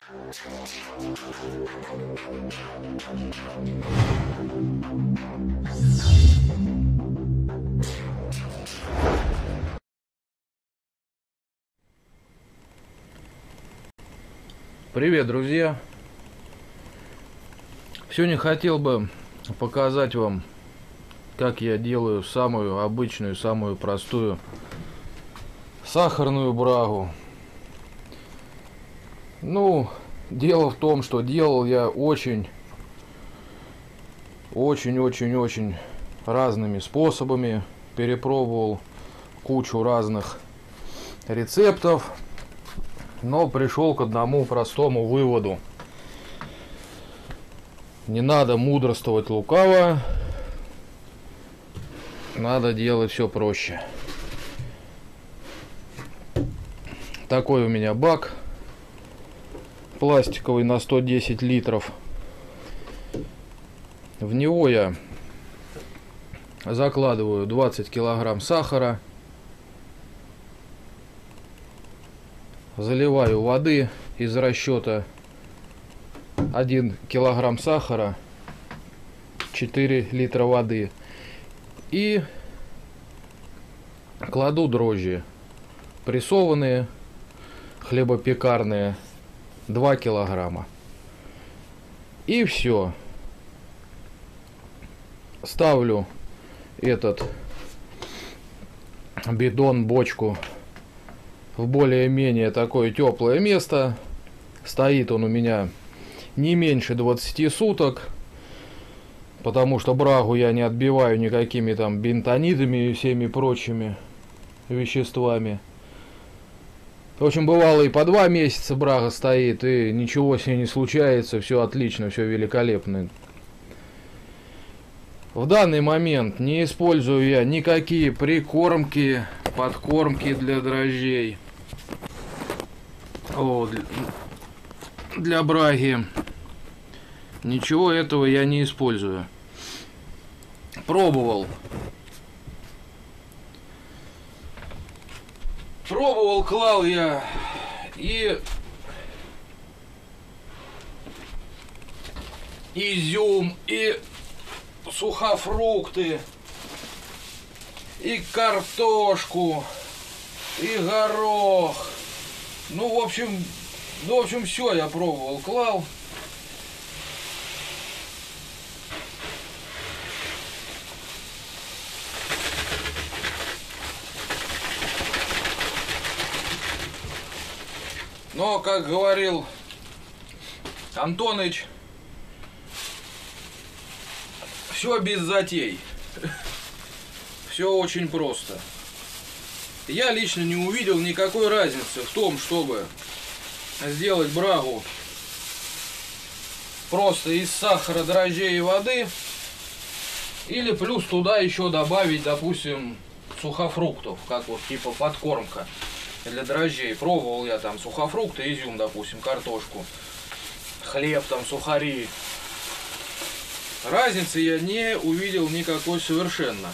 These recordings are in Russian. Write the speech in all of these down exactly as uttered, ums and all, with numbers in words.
Привет, друзья! Сегодня хотел бы показать вам, как я делаю самую обычную, самую простую сахарную брагу. Ну, дело в том, что делал я очень, очень, очень, очень разными способами, перепробовал кучу разных рецептов, но пришел к одному простому выводу: не надо мудрствовать лукаво, надо делать все проще. Такой у меня бак пластиковый на сто десять литров. В него я закладываю двадцать килограмм сахара, заливаю воды из расчета один килограмм сахара, четыре литра воды, и кладу дрожжи прессованные, хлебопекарные, два килограмма. И все. Ставлю этот бидон, бочку в более-менее такое теплое место. Стоит он у меня не меньше двадцати суток, потому что брагу я не отбиваю никакими там бентонидами и всеми прочими веществами. В общем, бывало и по два месяца брага стоит, и ничего с ней не случается, все отлично, все великолепно. В данный момент не использую я никакие прикормки, подкормки для дрожжей. О, для, для браги. Ничего этого я не использую. Пробовал. Пробовал, клал я и изюм, и сухофрукты, и картошку, и горох. Ну, в общем, ну, в общем, все я пробовал, клал. Но, как говорил Антоныч, все без затей. Все очень просто. Я лично не увидел никакой разницы в том, чтобы сделать брагу просто из сахара, дрожжей и воды, или плюс туда еще добавить, допустим, сухофруктов, как вот типа подкормка для дрожжей. Пробовал я там сухофрукты, изюм, допустим, картошку, хлеб, там, сухари. Разницы я не увидел никакой совершенно.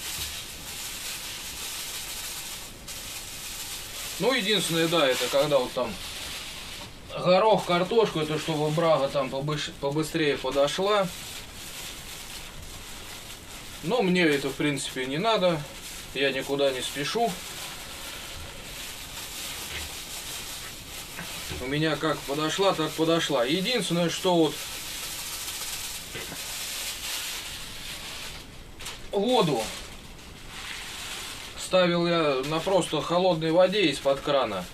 Ну, единственное, да, это когда вот там горох, картошку, это чтобы брага там побыстрее подошла. Но мне это, в принципе, не надо. Я никуда не спешу. У меня как подошла, так подошла. Единственное, что вот воду ставил я на просто холодной воде из-под крана.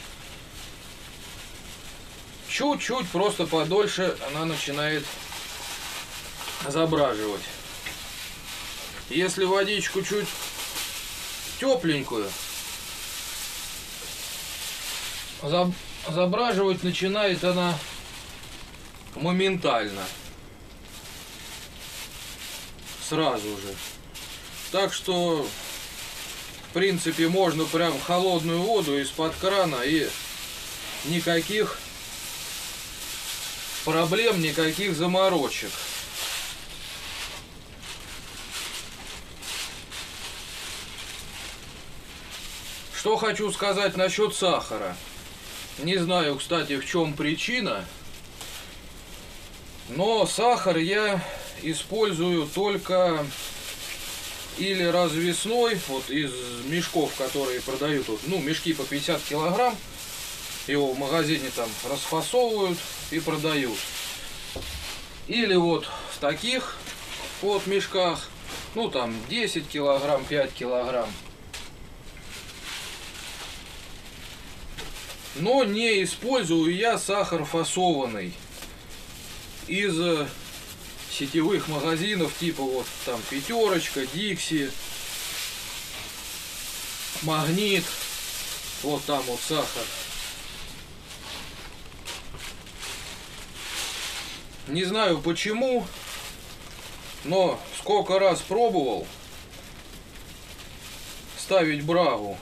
Чуть-чуть, просто подольше она начинает забраживать. Если водичку чуть тепленькую, забраживать начинает она моментально. Сразу же. Так что, в принципе, можно прям холодную воду из-под крана, и никаких проблем, никаких заморочек. Что хочу сказать насчет сахара. Не знаю, кстати, в чем причина, но сахар я использую только или развесной, вот из мешков, которые продают, вот, ну, мешки по пятьдесят килограмм, его в магазине там расфасовывают и продают. Или вот в таких вот мешках, ну там десять килограмм, пять килограмм. Но не использую я сахар фасованный из сетевых магазинов, типа вот там Пятерочка, Дикси, Магнит. Вот там вот сахар. Не знаю почему, но сколько раз пробовал ставить брагу,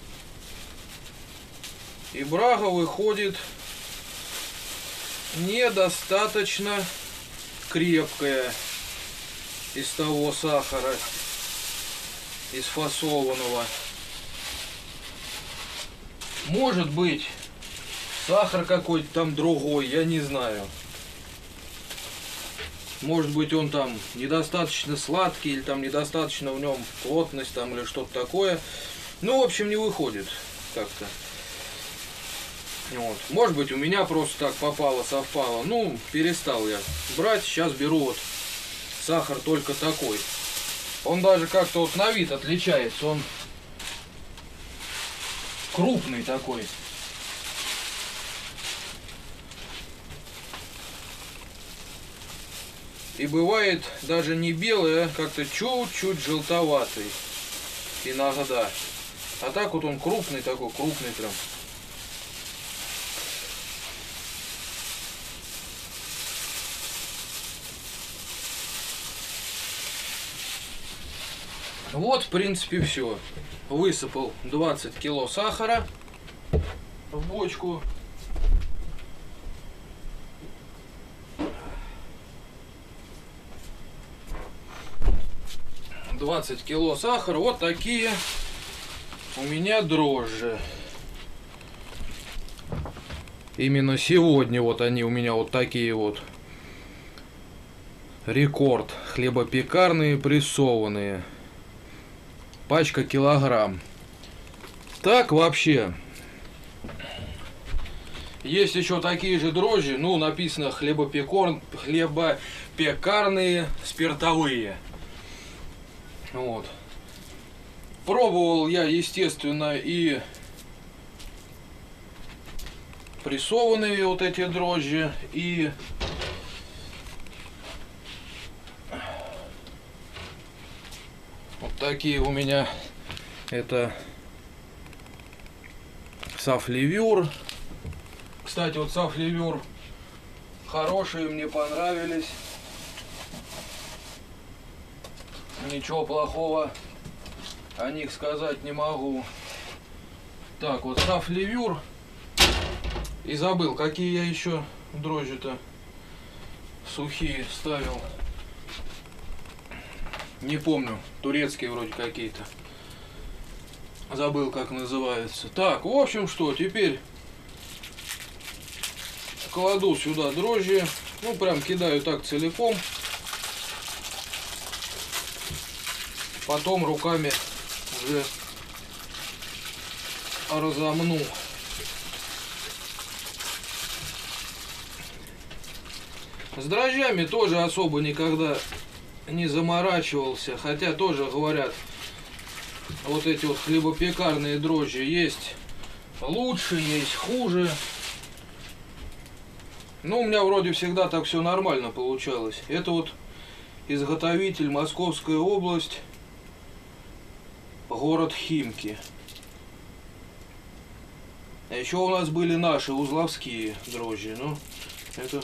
и брага выходит недостаточно крепкая из того сахара, из фасованного. Может быть, сахар какой-то там другой, я не знаю. Может быть, он там недостаточно сладкий, или там недостаточно в нем плотность, там, или что-то такое. Ну, в общем, не выходит как-то. Вот. Может быть, у меня просто так попало, совпало. Ну, перестал я брать. Сейчас беру вот сахар только такой. Он даже как-то вот на вид отличается. Он крупный такой. И бывает даже не белый, а как-то чуть-чуть желтоватый иногда. А так вот он крупный такой, крупный прям. Вот, в принципе, все. Высыпал двадцать кило сахара в бочку. двадцать кило сахара. Вот такие у меня дрожжи. Именно сегодня вот они у меня вот такие вот. Рекорд. Хлебопекарные прессованные. Пачка килограмм. Так вообще. Есть еще такие же дрожжи. Ну, написано хлебопекор... хлебопекарные спиртовые. Вот. Пробовал я, естественно, и прессованные вот эти дрожжи, и вот такие у меня. Это Сафливюр. Кстати, вот Сафливюр хорошие, мне понравились. Ничего плохого о них сказать не могу. Так, вот Сафливюр. И забыл, какие я еще дрожжи-то сухие ставил. Не помню, турецкие вроде какие-то. Забыл, как называется. Так, в общем, что, теперь кладу сюда дрожжи. Ну, прям кидаю так целиком. Потом руками уже разомну. С дрожжами тоже особо никогда не заморачивался. Хотя тоже говорят, вот эти вот хлебопекарные дрожжи есть лучше, есть хуже. Ну, у меня вроде всегда так все нормально получалось. Это вот изготовитель Московская область. Город Химки. А еще у нас были наши узловские дрожжи. Ну, это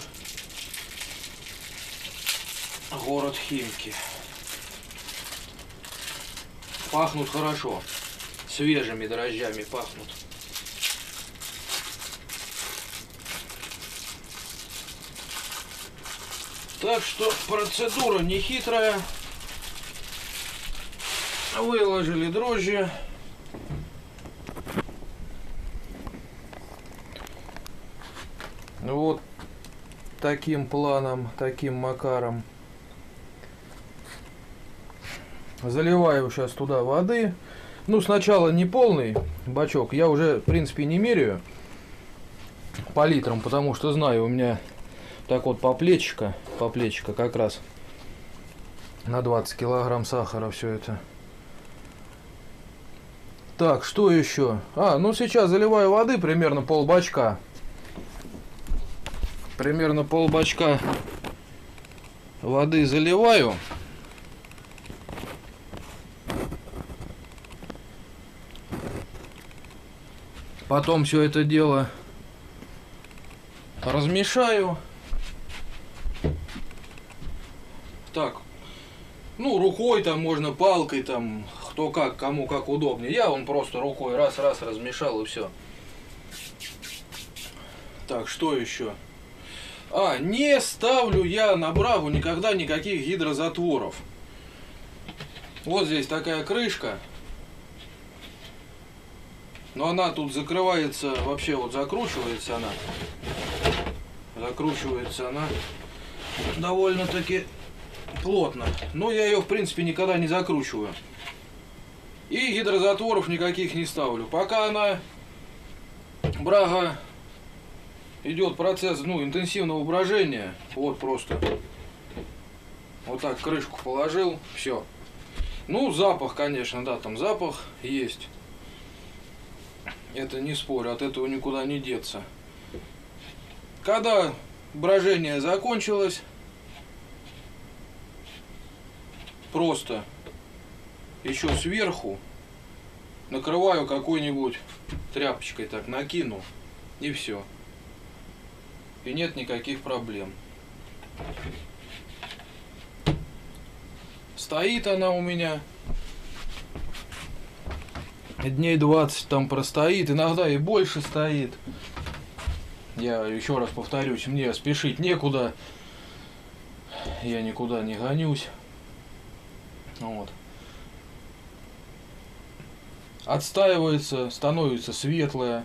город Химки. Пахнут хорошо. Свежими дрожжами пахнут. Так что процедура не хитрая. Выложили дрожжи. Вот таким планом, таким макаром. Заливаю сейчас туда воды. Ну, сначала не полный бачок. Я уже, в принципе, не меряю по литрам, потому что знаю, у меня так вот по плечика, по плечика как раз на двадцать килограмм сахара все это. Так, что еще? А, ну сейчас заливаю воды, примерно полбачка. Примерно полбачка воды заливаю. Потом все это дело размешаю. Так, ну рукой там можно, палкой там, кто как, кому как удобнее. Я он просто рукой раз-раз размешал и все. Так, что еще? А, не ставлю я на Браву никогда никаких гидрозатворов. Вот здесь такая крышка. Но она тут закрывается, вообще вот закручивается она. Закручивается она довольно-таки плотно. Но я ее в принципе никогда не закручиваю. И гидрозатворов никаких не ставлю. Пока она, брага, идет процесс, ну, интенсивного брожения. Вот просто. Вот так крышку положил. Все. Ну, запах, конечно, да, там запах есть. Это не спорю, от этого никуда не деться. Когда брожение закончилось, просто еще сверху накрываю какой-нибудь тряпочкой, так накину, и все. И нет никаких проблем. Стоит она у меня дней двадцать там простоит, иногда и больше стоит. Я еще раз повторюсь, мне спешить некуда. Я никуда не гонюсь. Вот. Отстаивается, становится светлая.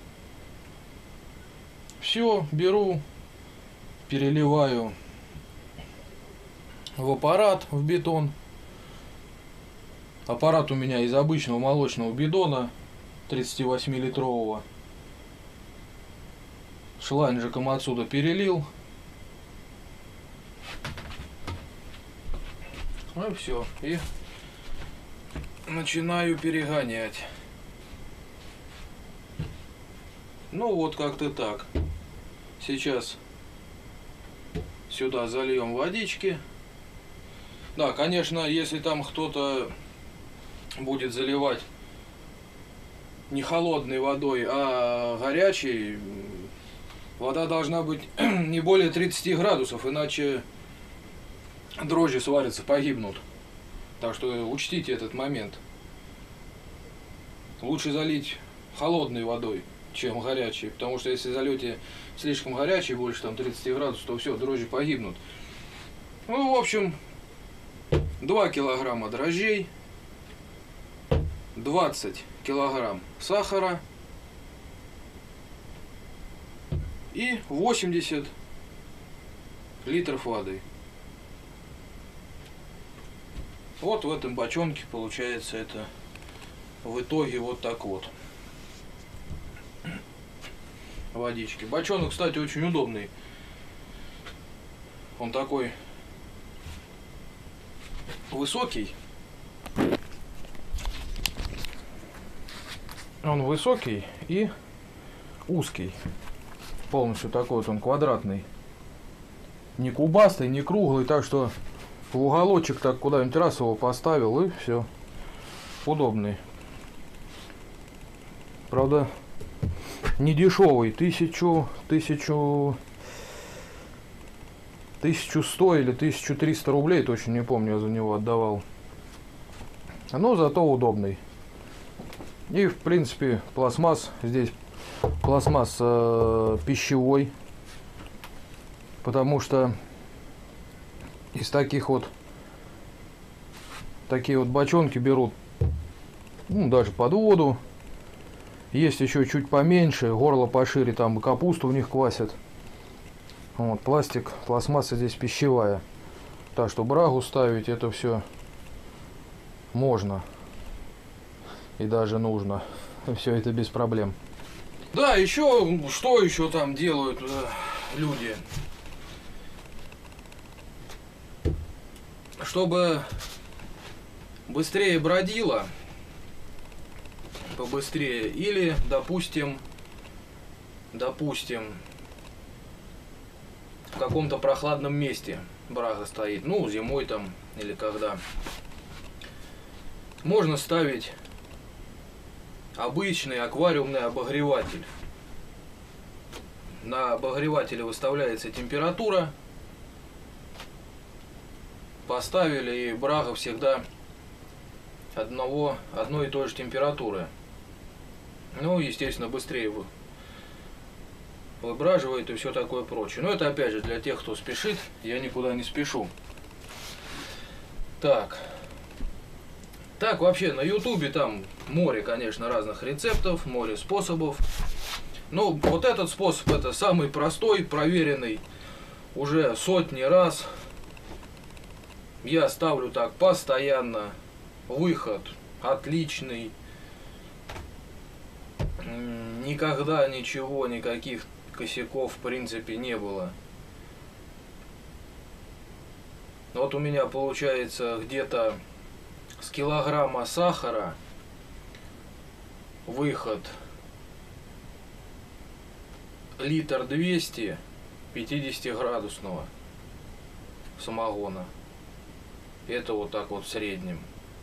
Все, беру, переливаю в аппарат, в бетон. Аппарат у меня из обычного молочного бидона тридцативосьмилитрового. Шланжиком отсюда перелил. Ну и все. И начинаю перегонять. Ну вот как-то так. Сейчас сюда зальем водички. Да, конечно, если там кто-то будет заливать не холодной водой, а горячей, вода должна быть не более тридцати градусов, иначе дрожжи сварятся, погибнут. Так что учтите этот момент. Лучше залить холодной водой, чем горячей, потому что если зальете слишком горячей, больше там тридцати градусов, то все, дрожжи погибнут. Ну, в общем, два килограмма дрожжей, двадцать килограмм сахара и восемьдесят литров воды. Вот в этом бочонке получается это в итоге вот так вот. Водички. Бочонок, кстати, очень удобный. Он такой высокий. Он высокий и узкий. Полностью такой вот он квадратный. Не кубастый, не круглый, так что в уголочек так куда-нибудь раз его поставил и все. Удобный. Правда, не дешевый. Тысячу, тысячу, тысячу сто или тысячу триста рублей, точно не помню, я за него отдавал. Но зато удобный. И в принципе пластмасс здесь пластмасс э, пищевой, потому что из таких вот такие вот бочонки берут, ну, даже под воду. Есть еще чуть поменьше, горло пошире, там капусту в них квасят. Вот, пластик, пластмасса здесь пищевая. Так что брагу ставить это все можно. И даже нужно. Все это без проблем. Да, еще, что еще там делают э, люди? Чтобы быстрее бродило, побыстрее, или, допустим, допустим, в каком-то прохладном месте брага стоит, ну, зимой там, или когда, можно ставить обычный аквариумный обогреватель. На обогревателе выставляется температура. Поставили, и брага всегда одного, одной и той же температуры. Ну, естественно, быстрее вы, выбраживает и все такое прочее. Но это опять же для тех, кто спешит. Я никуда не спешу. Так. Так, вообще, на ютубе там море, конечно, разных рецептов, море способов. Ну, вот этот способ, это самый простой, проверенный уже сотни раз. Я ставлю так постоянно. Выход отличный. Никогда ничего, никаких косяков в принципе не было. Вот у меня получается где-то с килограмма сахара выход литр двести пятидесятиградусного самогона. Это вот так вот в среднем.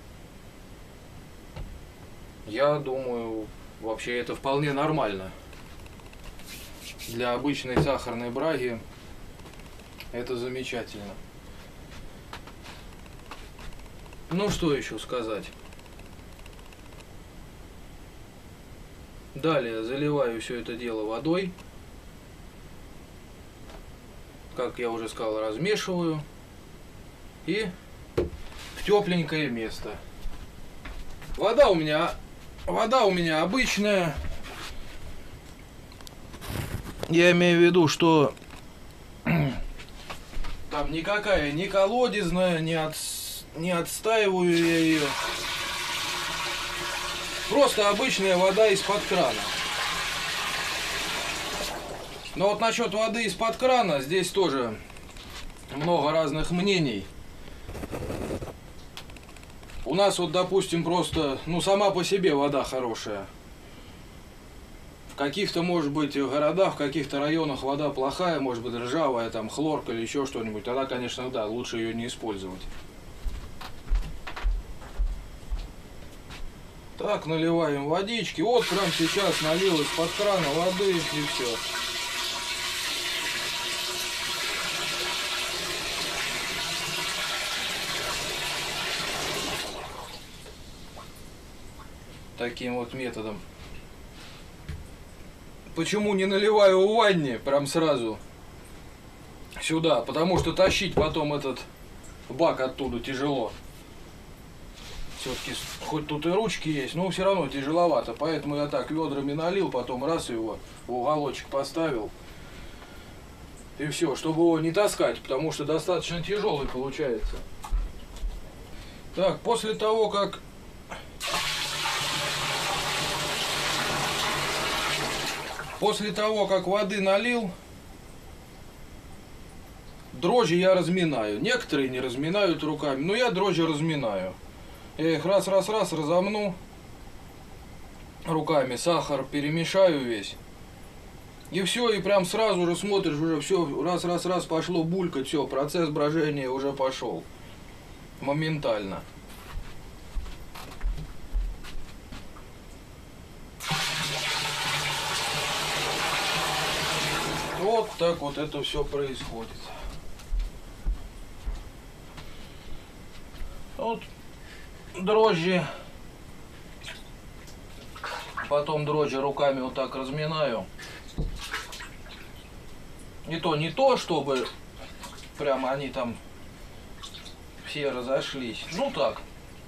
Я думаю, вообще это вполне нормально. Для обычной сахарной браги это замечательно. Ну что еще сказать? Далее заливаю все это дело водой. Как я уже сказал, размешиваю. И в тепленькое место. Вода у меня, вода у меня обычная. Я имею в виду, что там никакая не колодезная, не, от, не отстаиваю я ее. Просто обычная вода из-под крана. Но вот насчет воды из-под крана здесь тоже много разных мнений. У нас вот, допустим, просто, ну, сама по себе вода хорошая. В каких-то, может быть, городах, в каких-то районах вода плохая, может быть, ржавая, там, хлорка или еще что-нибудь. Тогда, конечно, да, лучше ее не использовать. Так, наливаем водички. Вот прям сейчас налил из-под крана воды и все. Таким вот методом. Почему не наливаю в ванне прям сразу сюда? Потому что тащить потом этот бак оттуда тяжело. Все-таки хоть тут и ручки есть, но все равно тяжеловато. Поэтому я так ведрами налил, потом раз его в уголочек поставил. И все, чтобы его не таскать, потому что достаточно тяжелый получается. Так, после того, как После того, как воды налил, дрожжи я разминаю. Некоторые не разминают руками, но я дрожжи разминаю. Я их раз-раз-раз разомну руками, сахар перемешаю весь. И все, и прям сразу же смотришь, уже все, раз-раз-раз пошло булькать, все, процесс брожения уже пошел. Моментально. Вот так вот это все происходит. Вот дрожжи. Потом дрожжи руками вот так разминаю. Не то, не то, чтобы прямо они там все разошлись. Ну так.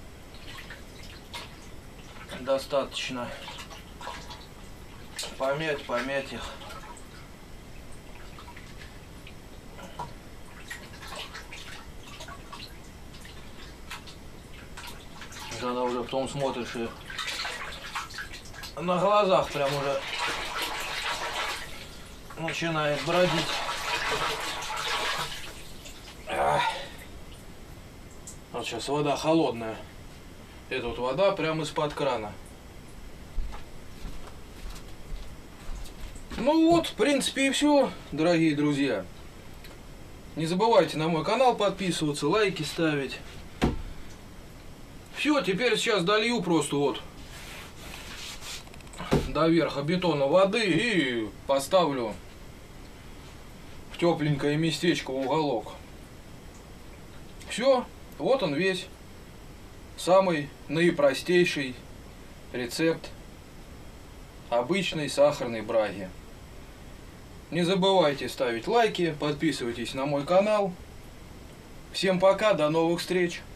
Достаточно помять, помять их. что она уже потом смотришь и на глазах прям уже начинает бродить. Ах. Вот сейчас вода холодная. Это вот вода прямо из-под крана. Ну вот, в принципе, и все, дорогие друзья. Не забывайте на мой канал подписываться, лайки ставить. Все, теперь сейчас долью просто вот до верха бетона воды и поставлю в тепленькое местечко в уголок. Все, вот он весь самый наипростейший рецепт обычной сахарной браги. Не забывайте ставить лайки, подписывайтесь на мой канал. Всем пока, до новых встреч!